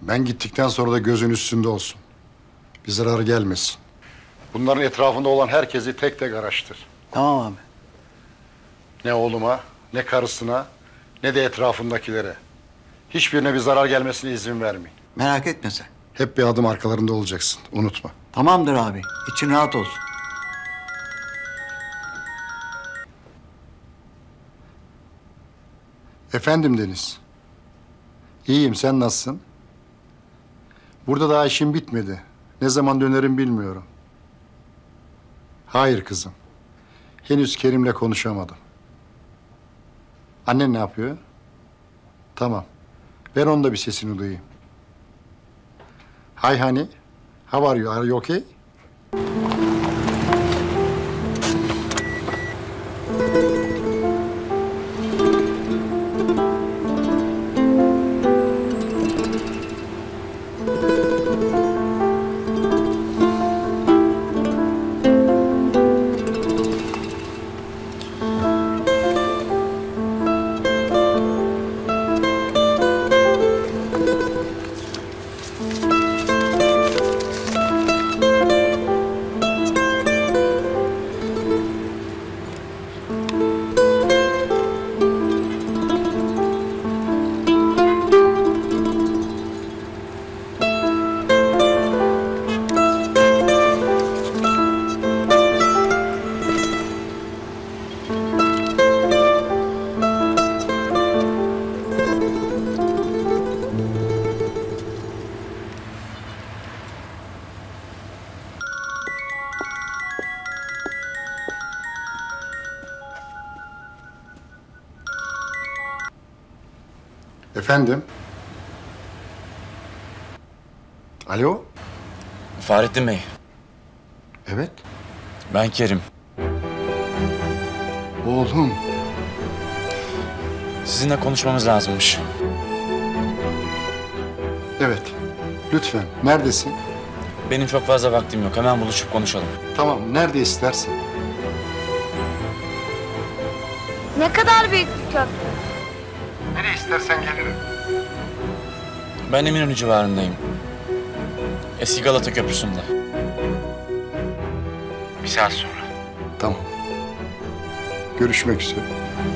Ben gittikten sonra da gözün üstünde olsun. Bir zarar gelmesin. Bunların etrafında olan herkesi tek tek araştır. Tamam abi. Ne oğluma, ne karısına, ne de etrafındakilere. Hiçbirine bir zarar gelmesine izin vermeyin. Merak etme sen. Hep bir adım arkalarında olacaksın. Unutma. Tamamdır abi. İçin rahat olsun. Efendim Deniz. İyiyim, sen nasılsın? Burada daha işim bitmedi. Ne zaman dönerim bilmiyorum. Hayır kızım. Henüz Kerim'le konuşamadım. Annen ne yapıyor? Tamam. Ben onun da bir sesini duyayım. Hi honey. How are you? Are you okay? Efendim? Alo? Fahrettin Bey, Evet. ben Kerim. Oğlum. Sizinle konuşmamız lazımmış. Evet. Lütfen. Neredesin? Benim çok fazla vaktim yok. Hemen buluşup konuşalım. Tamam. Nerede istersen. Ne kadar büyük bir köprü. Nereye istersen gelirim. Ben Eminönü civarındayım. Eski Galata Köprüsü'nde. Bir saat sonra. Tamam. Görüşmek üzere.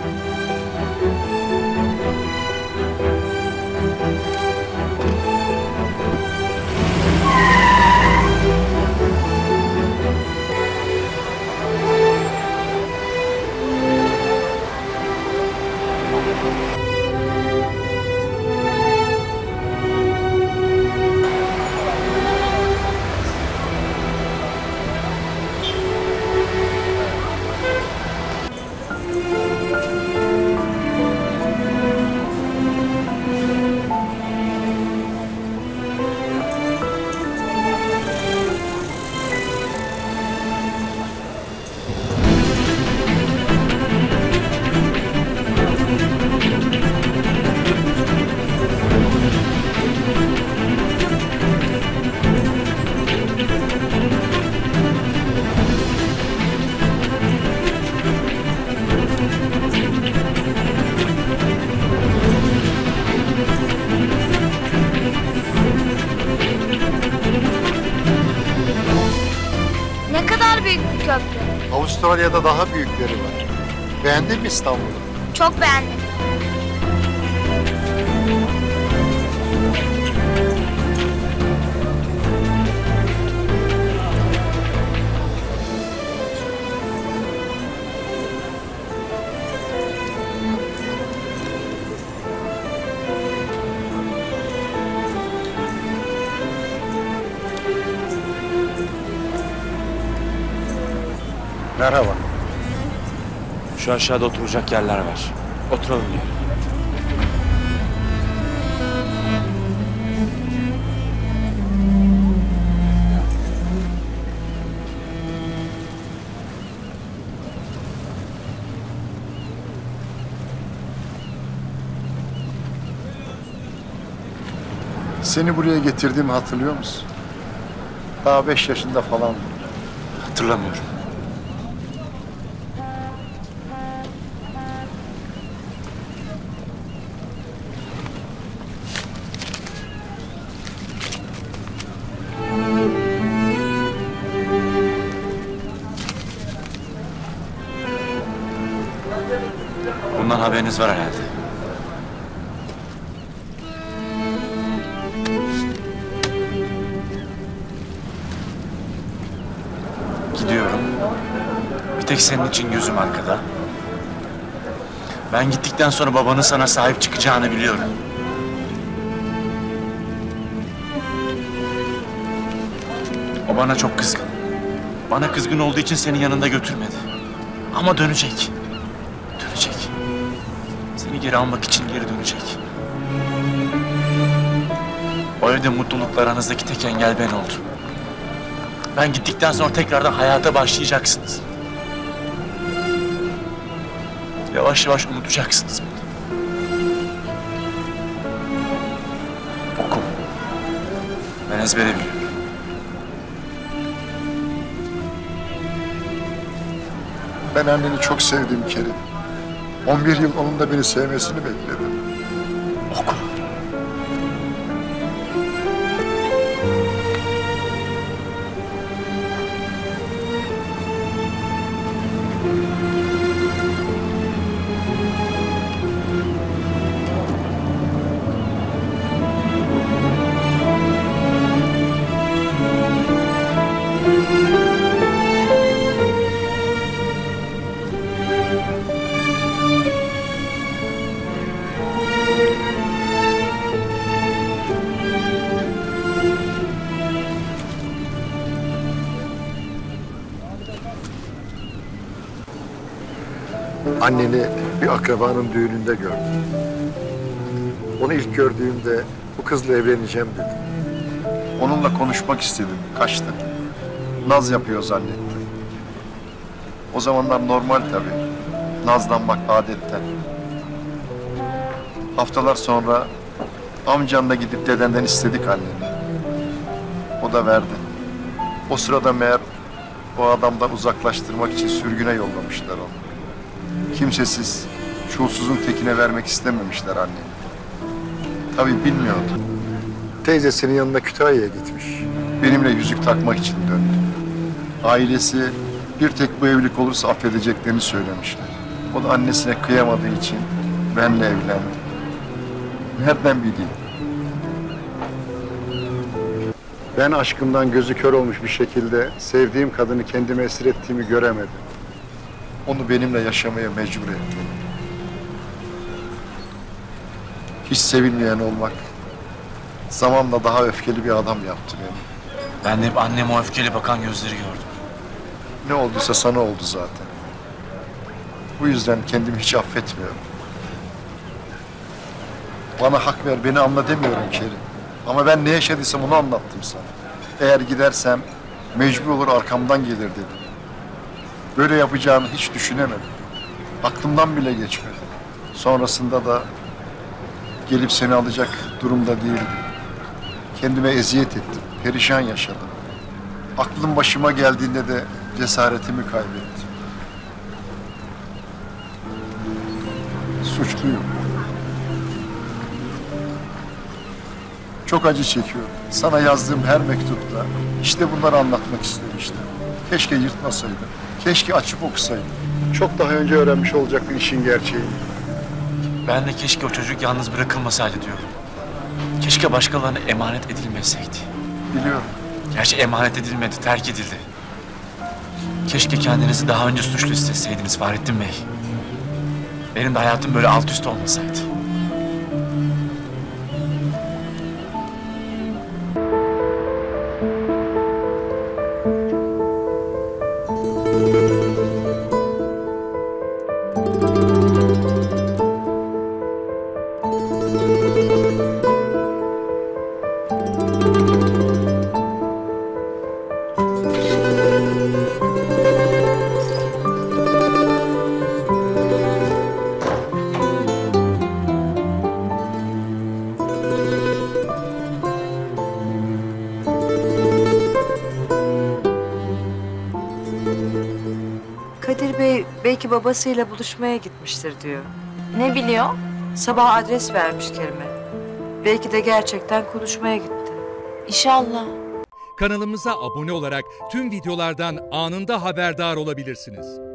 Ne kadar büyük bir köprü. Avustralya'da daha büyükleri var. Beğendin mi İstanbul'u? Çok beğendim. Merhaba. Şu aşağıda oturacak yerler var. Oturalım diyor. Seni buraya getirdiğimi hatırlıyor musun? Daha 5 yaşında falan. Hatırlamıyorum. olduğundan haberiniz var herhalde. Gidiyorum. Bir tek senin için gözüm arkada. Ben gittikten sonra babanın sana sahip çıkacağını biliyorum. O bana çok kızgın. Bana kızgın olduğu için seni yanında götürmedi. Ama dönecek. Dönecek. Seni geri almak için geri dönecek. O evde mutlulukla aranızdaki tek engel ben oldum. Ben gittikten sonra tekrardan hayata başlayacaksınız. Yavaş yavaş unutacaksınız bunu. Oku. Ben ezbere biliyorum. Ben anneni çok sevdim Kerim. 11 yıl onun da beni sevmesini bekledim. Oku. Anneni bir akrabanın düğününde gördüm. Onu ilk gördüğümde bu kızla evleneceğim dedim. Onunla konuşmak istedim, kaçtı. Naz yapıyor zannettim. O zamanlar normal tabii. Nazlanmak adetten. Haftalar sonra amcanla gidip dedenden istedik anneni. O da verdi. O sırada meğer o adamdan uzaklaştırmak için sürgüne yollamışlar onu. Kimsesiz, çulsuzun tekine vermek istememişler anneni. Tabii bilmiyordu. Teyzesinin yanına Kütahya'ya gitmiş. Benimle yüzük takmak için döndü. Ailesi bir tek bu evlilik olursa affedeceklerini söylemişler. O da annesine kıyamadığı için benimle evlendi. Nereden bileyim? Ben aşkımdan gözü kör olmuş bir şekilde sevdiğim kadını kendime esir ettiğimi göremedim. Onu benimle yaşamaya mecbur ettim. Hiç sevilmeyen olmak zamanla daha öfkeli bir adam yaptı beni. Ben de hep anneme o öfkeli bakan gözleri gördüm. Ne olduysa sana oldu zaten. Bu yüzden kendimi hiç affetmiyorum. Bana hak ver, beni anla demiyorum Kerim. Ama ben ne yaşadıysam onu anlattım sana. Eğer gidersem mecbur olur arkamdan gelir dedim. Böyle yapacağını hiç düşünemedim. Aklımdan bile geçmedi. Sonrasında da gelip seni alacak durumda değildim. Kendime eziyet ettim, perişan yaşadım. Aklım başıma geldiğinde de cesaretimi kaybettim. Suçluyum. Çok acı çekiyorum. Sana yazdığım her mektupta işte bunları anlatmak istemiştim. Keşke yırtmasaydım. Keşke açıp okusaydım. Çok daha önce öğrenmiş olacaktın işin gerçeğini. Ben de keşke o çocuk yalnız bırakılmasaydı diyorum. Keşke başkalarına emanet edilmeseydi. Biliyorum. Gerçi emanet edilmedi, terk edildi. Keşke kendinizi daha önce suçlu hissetseydiniz Fahrettin Bey. Benim de hayatım böyle alt üst olmasaydı. Kadir Bey belki babasıyla buluşmaya gitmiştir diyor. Ne biliyor? Sabah adres vermiş Kerim'e. Belki de gerçekten konuşmaya gitti. İnşallah. Kanalımıza abone olarak tüm videolardan anında haberdar olabilirsiniz.